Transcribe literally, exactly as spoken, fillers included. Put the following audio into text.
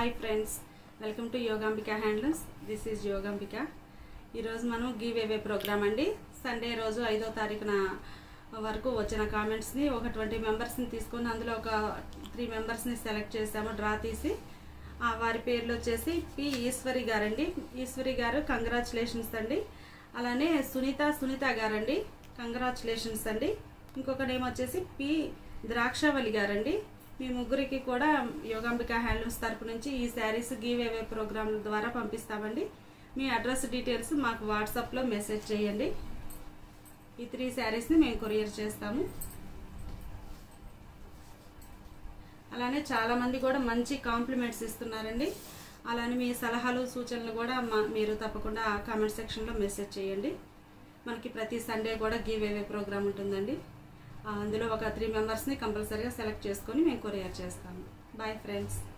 Hi friends, welcome to Yogambika handlooms. This is Yogambika. ఈరోజు మనం give away program అండి. Sunday రోజు ఐదో తారీఖున వరకు వచ్చిన కామెంట్స్ని ఒక ట్వంటీ మెంబర్స్ని తీసుకొని అందులో ఒక త్రీ మెంబర్స్ని సెలెక్ట్ చేసాము, డ్రా తీసి. వారి పేర్లు వచ్చేసి పి ఈశ్వరి గారండి. ఈశ్వరి గారు కంగ్రాచులేషన్స్ అండి. అలానే సునీత సునీత గారండి, కంగ్రాచులేషన్స్ అండి. ఇంకొక నేమ్ వచ్చేసి పి ద్రాక్షావళి గారండి. మీ ముగ్గురికి కూడా యోగాంబికా హ్యాండ్లూమ్స్ తరపు నుంచి ఈ శారీస్ గివ్ అవే ప్రోగ్రామ్ ద్వారా పంపిస్తామండి. మీ అడ్రస్ డీటెయిల్స్ మాకు వాట్సాప్లో మెసేజ్ చేయండి. ఈ త్రీ శారీస్ని మేము కొరియర్ చేస్తాము. అలానే చాలామంది కూడా మంచి కాంప్లిమెంట్స్ ఇస్తున్నారండి. అలానే మీ సలహాలు సూచనలు కూడా మా మీరు తప్పకుండా కామెంట్ సెక్షన్లో మెసేజ్ చేయండి. మనకి ప్రతి సండే కూడా గివ్ అవే ప్రోగ్రామ్ ఉంటుందండి. అందులో ఒక త్రీ మెంబర్స్ని కంపల్సరీగా సెలెక్ట్ చేసుకొని మేము కొరియర్ చేస్తాము. Bye friends.